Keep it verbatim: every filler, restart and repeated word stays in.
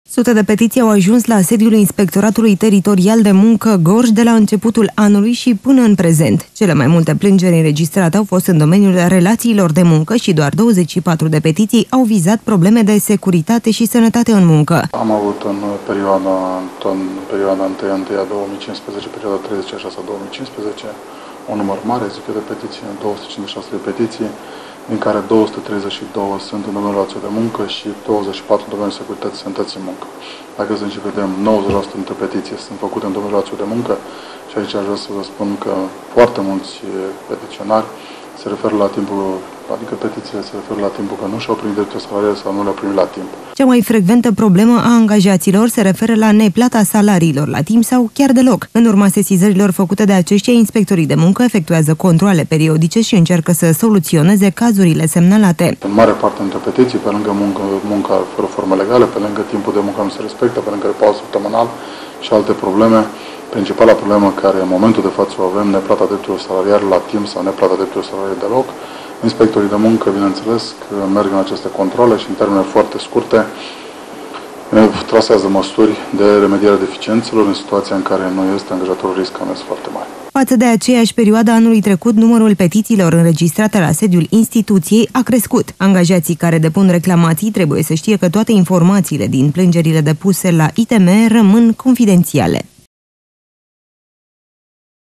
Sute de petiții au ajuns la sediul Inspectoratului Teritorial de Muncă Gorj de la începutul anului și până în prezent. Cele mai multe plângeri înregistrate au fost în domeniul relațiilor de muncă și doar douăzeci și patru de petiții au vizat probleme de securitate și sănătate în muncă. Am avut în perioada, în perioada întâi a două mii cincisprezece, perioada treizeci și șase două mii cincisprezece, un număr mare, zic eu, de petiții, două sute cincizeci și șase de petiții, din care două sute treizeci și doi sunt în domeniul relației de muncă și douăzeci și patru în domeniul securității și sănătății în muncă. Dacă să ne vedem, nouăzeci la sută dintre petiții sunt făcute în domeniul relației de muncă și aici aș vrea să vă spun că foarte mulți petiționari se referă la timpul, adică petițiile se referă la timpul că nu și-au primit dreptul salarial sau nu le-au primit la timp. Cea mai frecventă problemă a angajaților se referă la neplata salariilor la timp sau chiar deloc. În urma sesizărilor făcute de aceștia, inspectorii de muncă efectuează controale periodice și încearcă să soluționeze cazurile semnalate. În mare parte dintre petiții, pe lângă muncă, munca fără formă legală, pe lângă timpul de muncă nu se respectă, pe lângă pauză săptămânal și alte probleme, principala problemă care în momentul de față o avem, neplata drepturilor salariale la timp sau neplata drepturilor salariale deloc. Inspectorii de muncă, bineînțeles, merg în aceste controle și în termene foarte scurte trasează măsuri de remediere a deficiențelor în situația în care nu este angajatorul risc amens foarte mare. Față de aceeași perioadă anului trecut, numărul petițiilor înregistrate la sediul instituției a crescut. Angajații care depun reclamații trebuie să știe că toate informațiile din plângerile depuse la I T M rămân confidențiale.